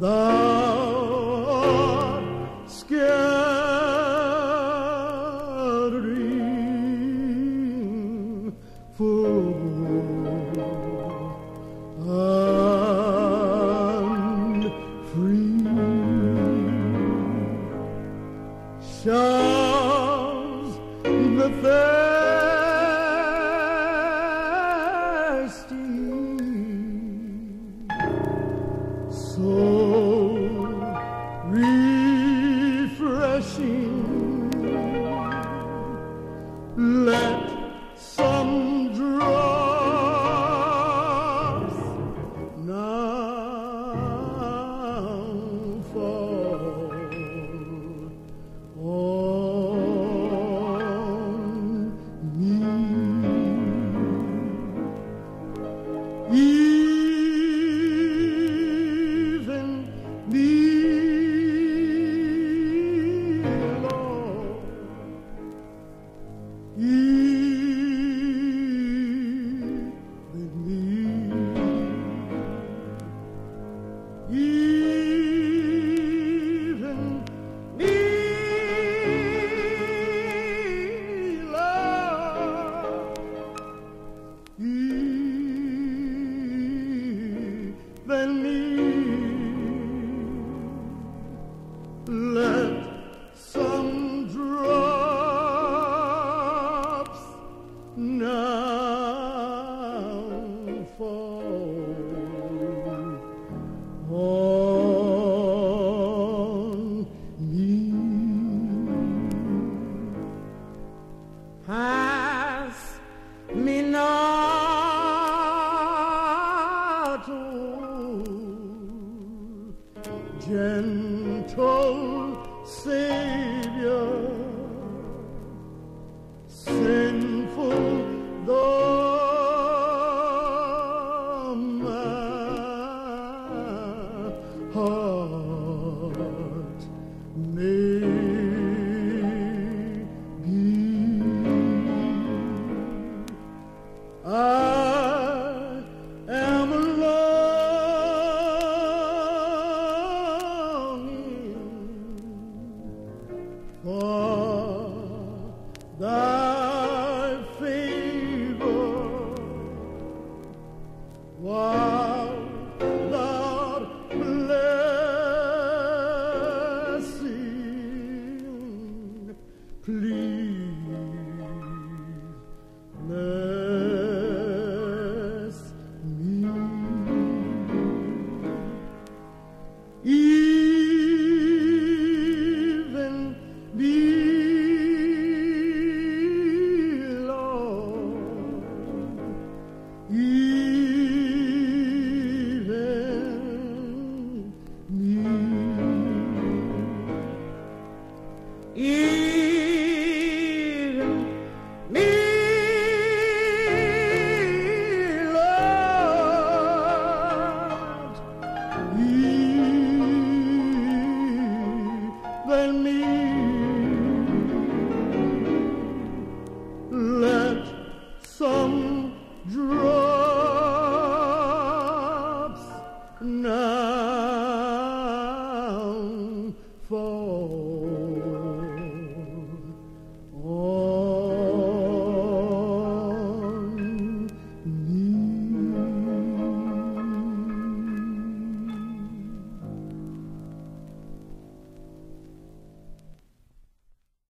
thou art scattering full and free. Showers the thirsty, so refreshing. Let some drops now fall on me. Even me, Lord, even me, even me, Lord, even me. Let some drops now fall on me. Pass me not, oh, gentle Savior, sinful though my heart may be. I am longing for thy favor, while thou blessing, please bless me. Even me, Lord, even me, even me, Lord, even me. Let some